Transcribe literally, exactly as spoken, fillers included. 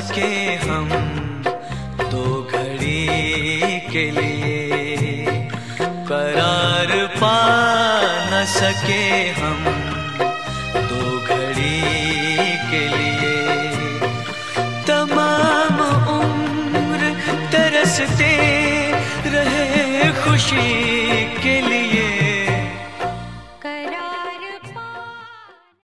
सके हम दो घड़ी के लिए, करार पा न सके हम दो घड़ी के लिए। तमाम उम्र तरसते रहे खुशी के लिए,